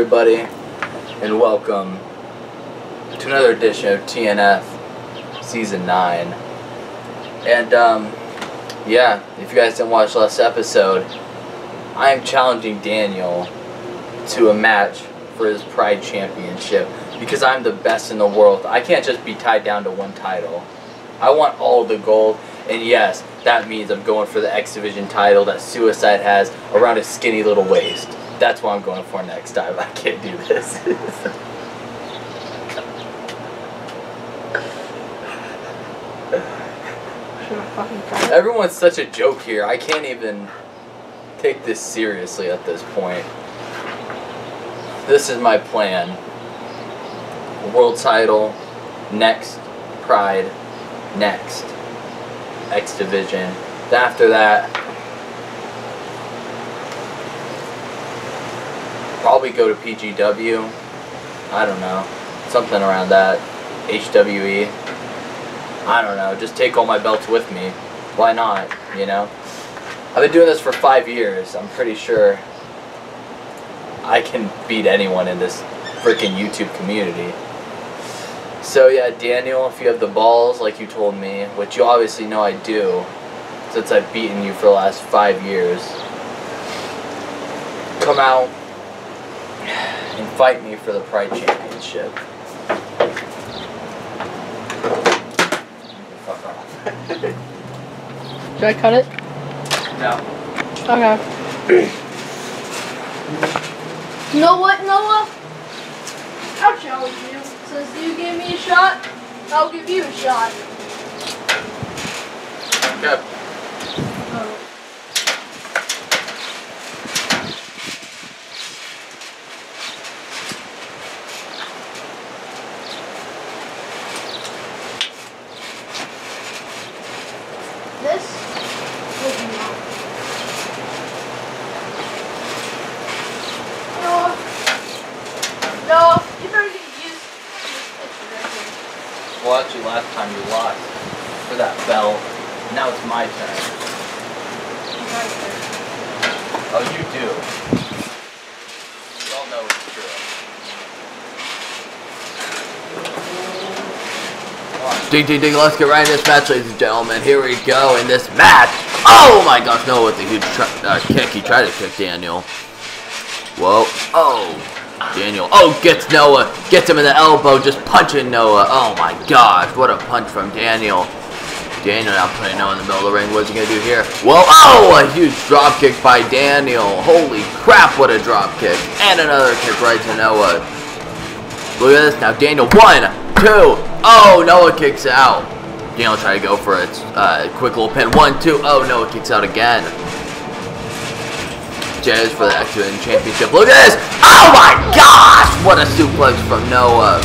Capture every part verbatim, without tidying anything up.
everybody, and welcome to another edition of T N F Season nine. And, um, yeah, if you guys didn't watch last episode, I am challenging Daniel to a match for his Pride Championship because I'm the best in the world. I can't just be tied down to one title. I want all the gold, and yes, that means I'm going for the X Division title that Suicide has around his skinny little waist. That's what I'm going for next time. I can't do this. Everyone's such a joke here. I can't even take this seriously at this point. This is my plan. World title, next Pride, next X Division. After that, probably go to P G W. I don't know. Something around that. H W E. I don't know. Just take all my belts with me. Why not? You know? I've been doing this for five years. I'm pretty sure I can beat anyone in this freaking YouTube community. So yeah, Daniel, if you have the balls like you told me, which you obviously know I do, since I've beaten you for the last five years, come out and fight me for the Pride Championship. Fuck off. Should I cut it? No. Okay. You know what, Noah? I'll challenge you. Since you gave me a shot, I'll give you a shot. Okay. Oh. This was not. No. No, you better get used to this picture right here. Well, actually, last time you lost for that belt. Now it's my turn. Right there. Oh, you do. We all know it's true. Ding, ding, ding, let's get right in this match, ladies and gentlemen. Here we go in this match. Oh my gosh, Noah with the huge uh, kick. He tried to kick Daniel. Whoa. Oh. Daniel. Oh, gets Noah. Gets him in the elbow. Just punching Noah. Oh my gosh. What a punch from Daniel. Daniel now putting Noah in the middle of the ring. What's he going to do here? Whoa. Oh, a huge drop kick by Daniel. Holy crap, what a drop kick. And another kick right to Noah. Look at this now. Daniel. One, two. Oh, Noah kicks out. Daniel try to go for a uh, quick little pin. One, two. Oh, Noah kicks out again. Jez for the X Division Championship. Look at this! Oh my gosh! What a suplex from Noah.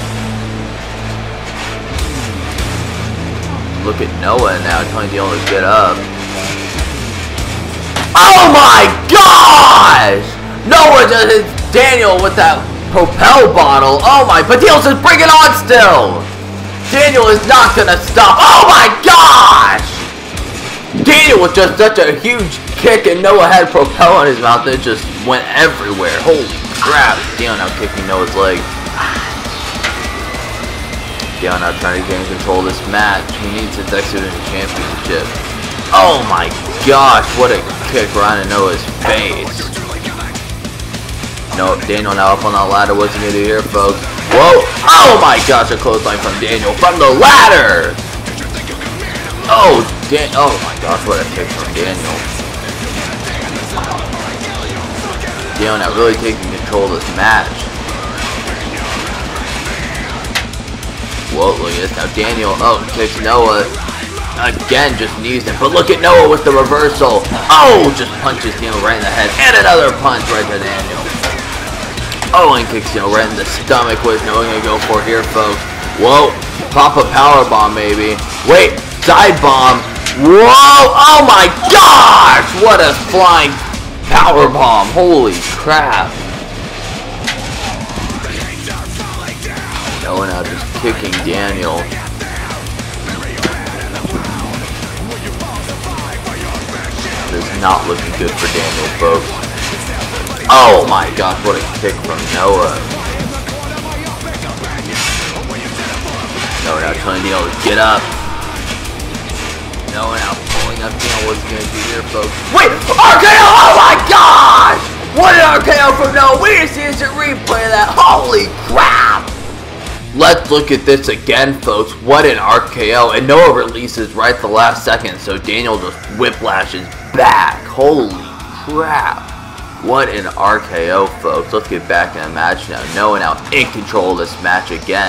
Look at Noah now telling Daniel to get up. Oh my gosh! Noah just hits Daniel with that Propel bottle. Oh my, but Daniel says bring it on still! Daniel is not gonna stop. Oh my gosh! Daniel was just such a huge kick and Noah had Propel on his mouth and it just went everywhere. Holy crap. Daniel now kicking Noah's leg. Daniel now trying to gain control of this match. He needs his X Division Championship. Oh my gosh, what a kick right in Noah's face. No, Daniel now up on that ladder. What's he gonna do here, folks? Whoa! Oh my gosh, a clothesline from Daniel from the ladder! Oh, Dan- oh my gosh, what a kick from Daniel. Daniel now really taking control of this match. Whoa, look at this now. Daniel, oh, kicks Noah. Again, just knees him. But look at Noah with the reversal. Oh, just punches Daniel right in the head. And another punch right to Daniel. Oh, and kicks Daniel right in the stomach. What is Noah going to go for here, folks? Whoa, pop a power bomb, maybe. Wait. Side bomb. Whoa! Oh my gosh! What a flying power bomb! Holy crap! Noah now just kicking Daniel. This is not looking good for Daniel, folks. Oh my gosh, what a kick from Noah. Noah now telling Daniel to get up. Noah now pulling up Daniel. What's he gonna do here, folks? Wait! R K O! Oh my gosh! What an R K O from Noah! We just see instant replay of that. Holy crap! Let's look at this again, folks. What an R K O. And Noah releases right at the last second, so Daniel just whiplashes back. Holy crap. What an R K O, folks. Let's get back in the match now. Noah now in control of this match again.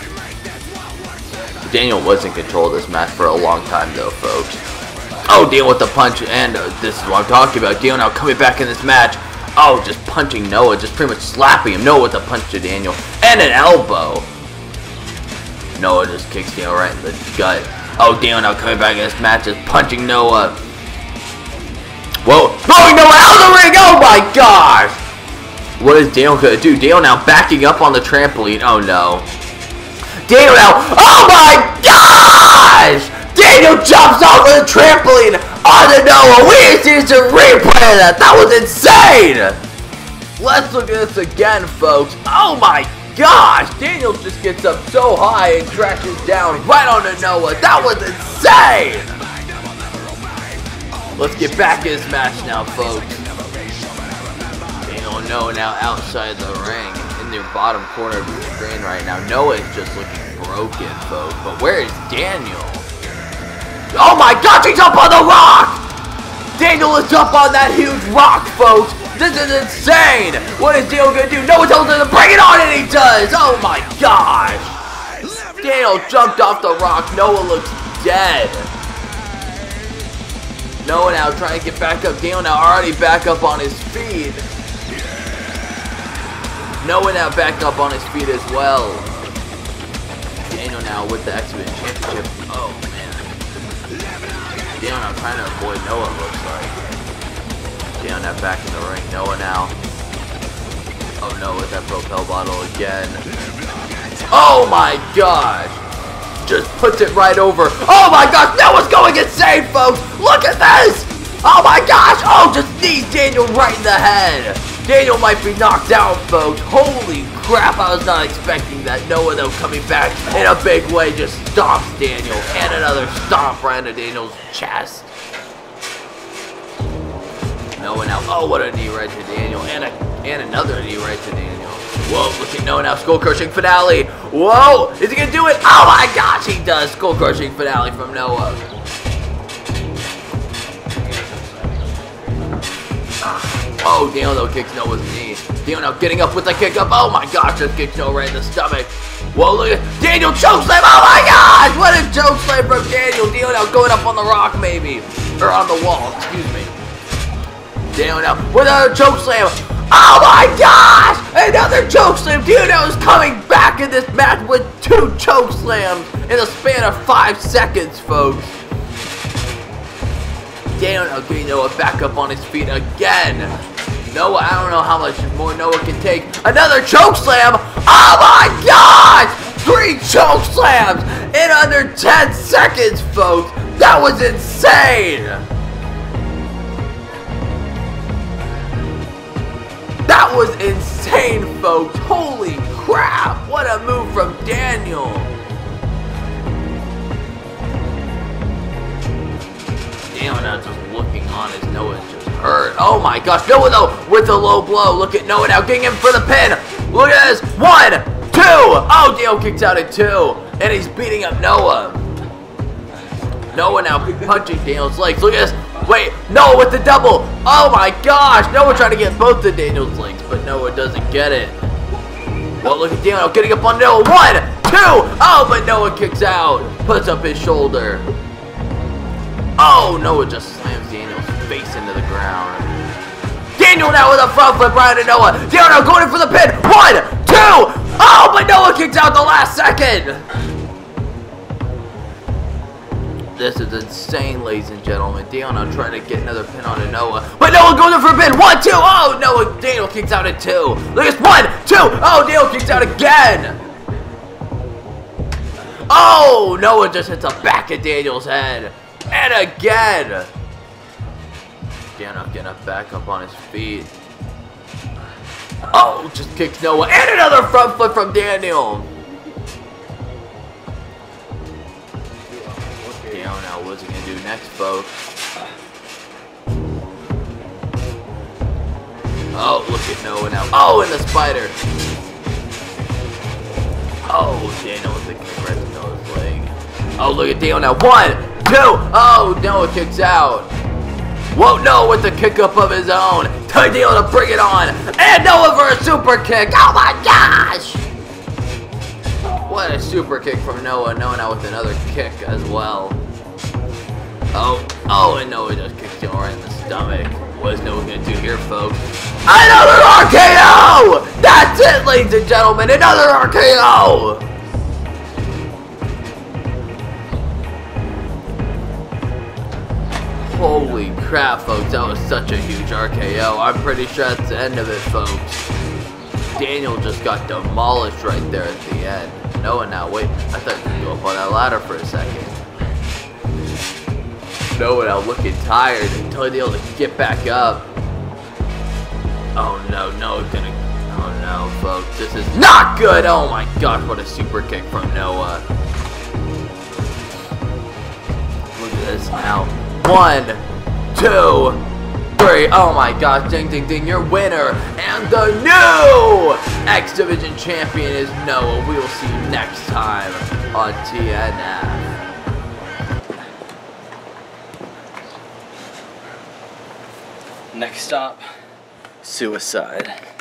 Daniel was in control of this match for a long time, though, folks. Oh, Daniel with the punch, and uh, this is what I'm talking about. Daniel now coming back in this match. Oh, just punching Noah, just pretty much slapping him. Noah with a punch to Daniel, and an elbow. Noah just kicks Daniel right in the gut. Oh, Daniel now coming back in this match, just punching Noah. Whoa, throwing Noah out of the ring! Oh my gosh! What is Daniel gonna do? Daniel now backing up on the trampoline. Oh no. Daniel now, oh my gosh! Daniel jumps off of the trampoline onto Noah. We just need to replay that. That was insane! Let's look at this again, folks. Oh my gosh! Daniel just gets up so high and crashes down right onto Noah. That was insane! Let's get back in this match now, folks. Daniel and Noah now outside the ring in the bottom corner of the screen right now. Noah is just looking broken, folks. But where is Daniel? Oh my gosh, he's up on the rock! Daniel is up on that huge rock, folks. This is insane! What is Daniel gonna do? Noah tells him to bring it on, and he does! Oh my gosh! Daniel jumped off the rock. Noah looks dead. Noah now trying to get back up. Daniel now already back up on his feet. Noah now back up on his feet as well. Daniel now with the X Division Championship. Oh man. Daniel now trying to avoid Noah, looks like. Daniel now back in the ring. Noah now. Oh no, with that Propel bottle again. Oh my gosh! Just puts it right over. Oh my gosh, Noah's going insane, folks! Look at this! Oh my gosh! Oh, just knees Daniel right in the head. Daniel might be knocked out, folks. Holy crap, I was not expecting that. Noah, though, coming back in a big way, just stomps Daniel. And another stomp right into Daniel's chest. Noah now. Oh, what a knee right to Daniel. And, a, and another knee right to Daniel. Whoa, look at Noah now, skull crushing finale. Whoa, is he gonna do it? Oh my gosh, he does. Skull crushing finale from Noah. Oh, Daniel though kicks Noah's knee. Daniel now getting up with the kick up. Oh my gosh, just kicks Noah right in the stomach. Whoa, look at Daniel chokeslam. Oh my gosh, what a chokeslam from Daniel. Daniel now going up on the rock maybe. Or on the wall, excuse me. Daniel now with another chokeslam. Oh my gosh! Another chokeslam! Daniel is coming back in this match with two chokeslams in the span of five seconds, folks. Daniel now getting Noah back up on his feet again. Noah, I don't know how much more Noah can take. Another chokeslam! Oh my gosh! Three chokeslams in under ten seconds, folks! That was insane! That was insane, folks. Holy crap. What a move from Daniel. Daniel now just looking on as Noah just hurt. Oh my gosh. Noah though with a low blow. Look at Noah now getting him for the pin. Look at this. One, two. Oh, Daniel kicks out at two. And he's beating up Noah. Noah now punching Daniel's legs. Look at this. Wait, Noah with the double. Oh my gosh. Noah trying to get both of Daniel's legs, but Noah doesn't get it. Well, look at Daniel getting up on Noah. One, two. Oh, but Noah kicks out. Puts up his shoulder. Oh, Noah just slams Daniel's face into the ground. Daniel now with a front flip right into Noah. Daniel now going in for the pin. One, two. Oh, but Noah kicks out the last second. This is insane, ladies and gentlemen. Daniel now trying to get another pin onto Noah. But Noah goes in for a pin. One, two. Oh, Noah. Daniel kicks out at two. Look at this. One, two. Oh, Daniel kicks out again. Oh, Noah just hits the back of Daniel's head. And again. Daniel getting up back up on his feet. Oh, just kicks Noah. And another front flip from Daniel. Daniel now, what's he going to do next, folks? Oh, look at Noah now. Oh, and the spider. Oh, Daniel with the kick right to Noah's leg. Oh, look at Daniel now. One, two. Oh, Noah kicks out. Whoa, Noah with the kick up of his own. Tell Daniel to bring it on. And Noah for a super kick. Oh my gosh. What a super kick from Noah. Noah now with another kick as well. Oh, oh, and Noah just kicks Daniel right in the stomach. What is Noah going to do here, folks? Another R K O! That's it, ladies and gentlemen. Another R K O! Holy crap, folks. That was such a huge R K O. I'm pretty sure that's the end of it, folks. Daniel just got demolished right there at the end. Noah now, wait. I thought you could go up on that ladder for a second. Noah now looking tired and telling Daniel to get back up. Oh no, Noah's gonna. Oh no, folks. This is not good. Oh my gosh, what a super kick from Noah. Look at this now. One, two, three. Oh my gosh, ding ding ding, your winner and the new X Division champion is Noah. We will see you next time on T N F. Next stop, suicide.